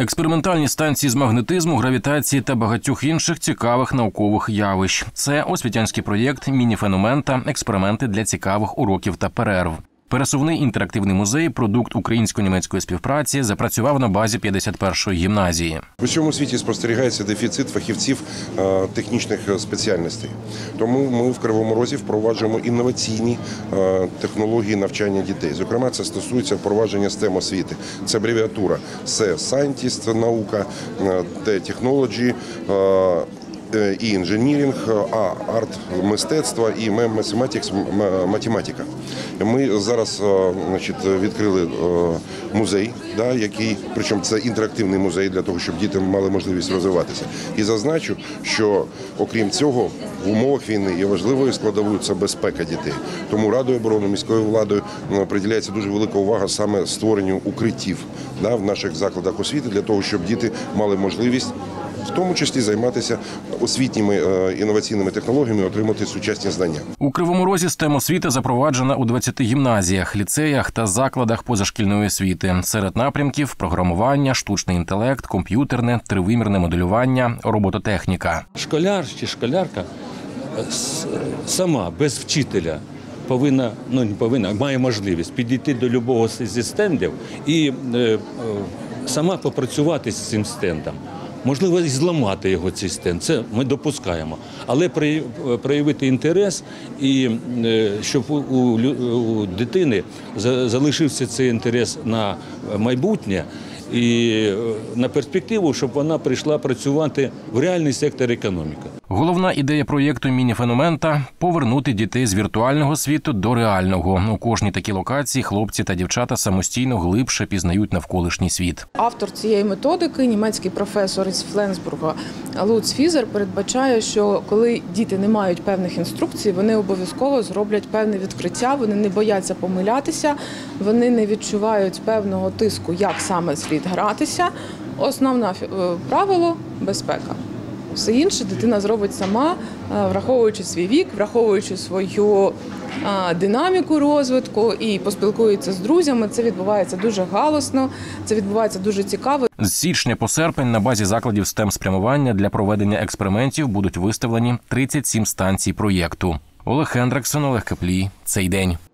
Експериментальні станції з магнетизму, гравітації та багатьох інших цікавих наукових явищ. Це освітянський проєкт «Міні-феномента. Експерименти для цікавих уроків та перерв». Пересувний інтерактивний музей, продукт українсько-німецької співпраці, запрацював на базі 51-ї гімназії. В усьому світі спостерігається дефіцит фахівців технічних спеціальностей. Тому ми в Кривому Розі впроваджуємо інноваційні технології навчання дітей. Зокрема, це стосується впровадження STEM-освіти. Це абревіатура C – Scientist, наука, T – Technology, і інженіринг, А – арт, мистецтво, і Mathematics – математика. Ми зараз відкрили музей, який, причому це інтерактивний музей для того, щоб діти мали можливість розвиватися. І зазначу, що окрім цього, в умовах війни є важливою складовою – це безпека дітей. Тому Радою оборони, міською владою приділяється дуже велика увага саме створенню укриттів в наших закладах освіти, для того, щоб діти мали можливість в тому числі займатися освітніми інноваційними технологіями, отримати сучасні знання. У Кривому Розі STEM-освіта запроваджена у 20 гімназіях, ліцеях та закладах позашкільної освіти. Серед напрямків – програмування, штучний інтелект, комп'ютерне, тривимірне моделювання, робототехніка. Школяр чи школярка сама, без вчителя, має можливість підійти до будь-якого зі стендів і сама попрацювати з цим стендом. Можливо, і зламати його, цей стенд, це ми допускаємо. Але проявити інтерес, і щоб у дитини залишився цей інтерес на майбутнє і на перспективу, щоб вона прийшла працювати в реальний сектор економіки. Головна ідея проєкту «Міні-феномента» – повернути дітей з віртуального світу до реального. У кожній такій локації хлопці та дівчата самостійно глибше пізнають навколишній світ. Автор цієї методики, німецький професор із Фленсбурга Луц Фізер, передбачає, що коли діти не мають певних інструкцій, вони обов'язково зроблять певне відкриття, вони не бояться помилятися, вони не відчувають певного тиску, як саме слід гратися. Основне правило – безпека. Все інше дитина зробить сама, враховуючи свій вік, враховуючи свою динаміку розвитку і поспілкується з друзями. Це відбувається дуже галосно, це відбувається дуже цікаво. З січня по серпень на базі закладів STEM-спрямування для проведення експериментів будуть виставлені 37 станцій проєкту. Олег Хендриксон, Олег Каплій. Цей день.